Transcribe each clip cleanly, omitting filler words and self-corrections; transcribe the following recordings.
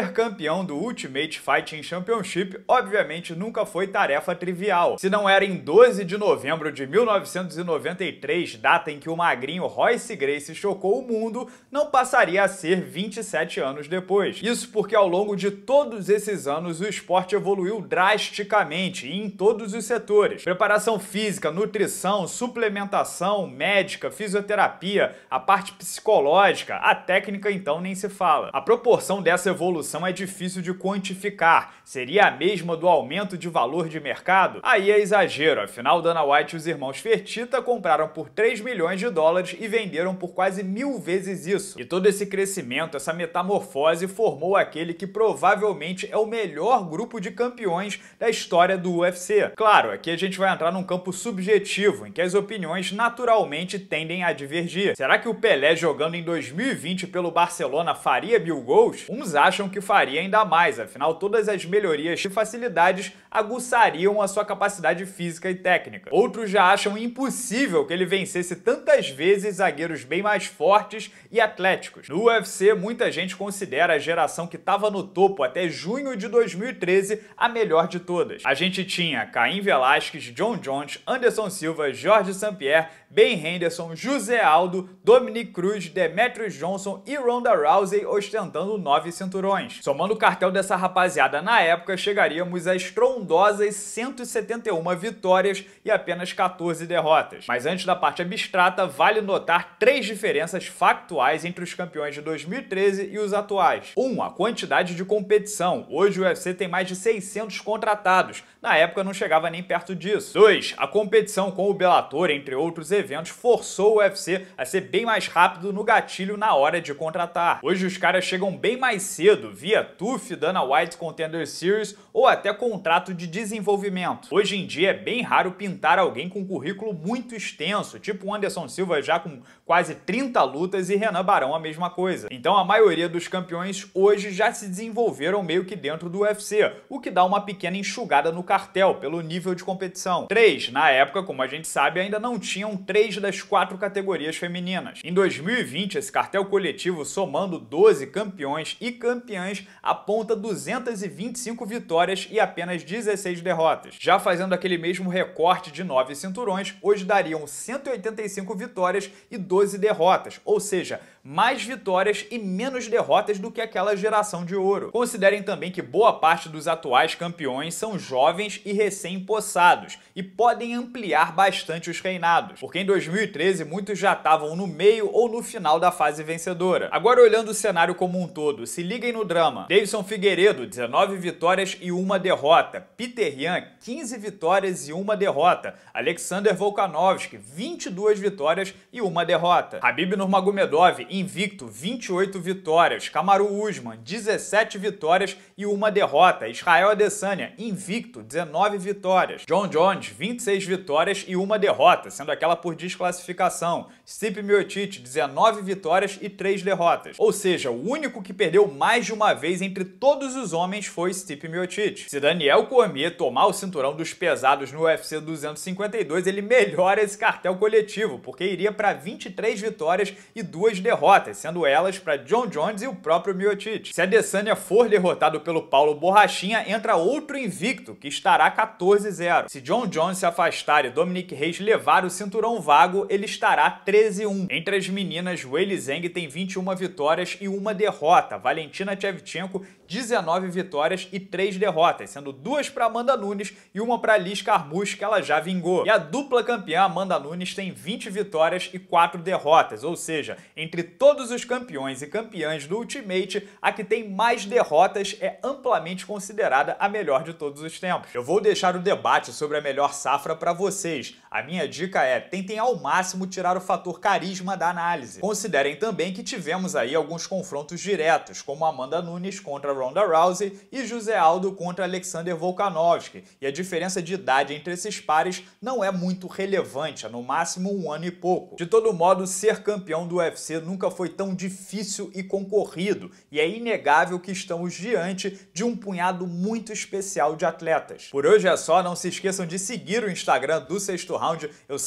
Ser campeão do Ultimate Fighting Championship obviamente nunca foi tarefa trivial. Se não era em 12 de novembro de 1993, data em que o magrinho Royce Gracie chocou o mundo, não passaria a ser 27 anos depois. Isso porque ao longo de todos esses anos o esporte evoluiu drasticamente e em todos os setores. Preparação física, nutrição, suplementação, médica, fisioterapia, a parte psicológica, a técnica então nem se fala. A proporção dessa evolução é difícil de quantificar. Seria a mesma do aumento de valor de mercado? Aí é exagero, afinal Dana White e os irmãos Fertitta compraram por 3 milhões de dólares e venderam por quase 1000 vezes isso. E todo esse crescimento, essa metamorfose formou aquele que provavelmente é o melhor grupo de campeões da história do UFC. Claro, aqui a gente vai entrar num campo subjetivo, em que as opiniões naturalmente tendem a divergir. Será que o Pelé jogando em 2020 pelo Barcelona faria 1000 gols? Uns acham que faria ainda mais, afinal todas as melhorias e facilidades aguçariam a sua capacidade física e técnica. Outros já acham impossível que ele vencesse tantas vezes zagueiros bem mais fortes e atléticos. No UFC, muita gente considera a geração que estava no topo até junho de 2013 a melhor de todas. A gente tinha Caim Velasquez, John Jones, Anderson Silva, Georges St-Pierre, Ben Henderson, José Aldo, Dominick Cruz, Demetrius Johnson e Ronda Rousey ostentando 9 cinturões. Somando o cartel dessa rapaziada na época, chegaríamos a estrondosas 171 vitórias e apenas 14 derrotas. Mas antes da parte abstrata, vale notar 3 diferenças factuais entre os campeões de 2013 e os atuais. 1. A quantidade de competição. Hoje o UFC tem mais de 600 contratados. Na época não chegava nem perto disso. 2. A competição com o Bellator, entre outros eventos, forçou o UFC a ser bem mais rápido no gatilho na hora de contratar. Hoje os caras chegam bem mais cedo, via TUF, Dana White Contender Series ou até contrato de desenvolvimento. Hoje em dia é bem raro pintar alguém com um currículo muito extenso, tipo o Anderson Silva já com quase 30 lutas e Renan Barão a mesma coisa. Então a maioria dos campeões hoje já se desenvolveram meio que dentro do UFC, o que dá uma pequena enxugada no cartel pelo nível de competição. 3. Na época, como a gente sabe, ainda não tinham 3 das 4 categorias femininas. Em 2020, esse cartel coletivo, somando 12 campeões e campeãs, aponta 225 vitórias e apenas 16 derrotas. Já fazendo aquele mesmo recorte de 9 cinturões, hoje dariam 185 vitórias e 12 derrotas, ou seja, mais vitórias e menos derrotas do que aquela geração de ouro. Considerem também que boa parte dos atuais campeões são jovens e recém-possados e podem ampliar bastante os reinados, porque em 2013 muitos já estavam no meio ou no final da fase vencedora. Agora olhando o cenário como um todo, se liguem no drama. Davidson Figueiredo, 19 vitórias e 1 derrota. Peter Yan, 15 vitórias e 1 derrota. Alexander Volkanovski, 22 vitórias e 1 derrota. Khabib Nurmagomedov, invicto, 28 vitórias. Kamaru Usman, 17 vitórias e 1 derrota. Israel Adesanya, invicto, 19 vitórias. John Jones, 26 vitórias e 1 derrota, sendo aquela por desclassificação. Stipe Miocic, 19 vitórias e 3 derrotas. Ou seja, o único que perdeu mais de uma vez entre todos os homens foi Stipe Miocic. Se Daniel Cormier tomar o cinturão dos pesados no UFC 252, ele melhora esse cartel coletivo, porque iria para 23 vitórias e 2 derrotas, sendo elas para John Jones e o próprio Miocic. Se Adesanya for derrotado pelo Paulo Borrachinha, entra outro invicto, que estará 14-0. Se John Jones se afastar e Dominic Reyes levar o cinturão vago, ele estará 13-1. Entre as meninas, Weili Zhang tem 21 vitórias e 1 derrota. Valentina Shevchenko, 19 vitórias e 3 derrotas, sendo 2 para Amanda Nunes e 1 para Liz Carmouche, que ela já vingou. E a dupla campeã Amanda Nunes tem 20 vitórias e 4 derrotas, ou seja, entre todos os campeões e campeãs do Ultimate, a que tem mais derrotas é amplamente considerada a melhor de todos os tempos. Eu vou deixar o debate sobre a melhor safra para vocês. A minha dica é: tentem ao máximo tirar o fator carisma da análise. Considerem também que tivemos aí alguns confrontos diretos, como Amanda Nunes contra Ronda Rousey e José Aldo contra Alexander Volkanovski, e a diferença de idade entre esses pares não é muito relevante, é no máximo 1 ano e pouco. De todo modo, ser campeão do UFC nunca foi tão difícil e concorrido, e é inegável que estamos diante de um punhado muito especial de atletas. Por hoje é só, não se esqueçam de seguir o Instagram do Sexto Round, eu sempre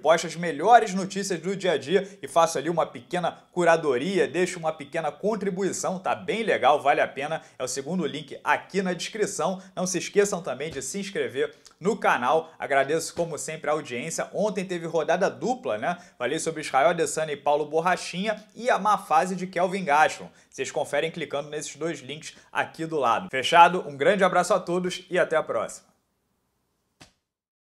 posto as melhores notícias do dia a dia e faço ali uma pequena curadoria, deixo uma pequena contribuição, tá bem legal, vale a pena. É o segundo link aqui na descrição. Não se esqueçam também de se inscrever no canal. Agradeço como sempre a audiência. Ontem teve rodada dupla, né? Falei sobre Israel Adesanya e Paulo Borrachinha e a má fase de Kelvin Gastelum. Vocês conferem clicando nesses dois links aqui do lado. Fechado? Um grande abraço a todos e até a próxima.